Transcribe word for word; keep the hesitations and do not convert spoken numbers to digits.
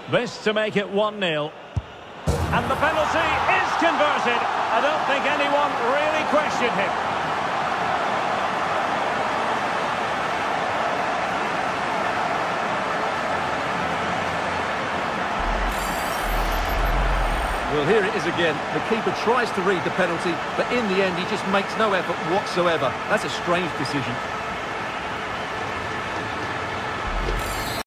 This to make it one nil. And the penalty is converted. I don't think anyone really questioned him. Well, here it is again. The keeper tries to read the penalty, but in the end he just makes no effort whatsoever. That's a strange decision.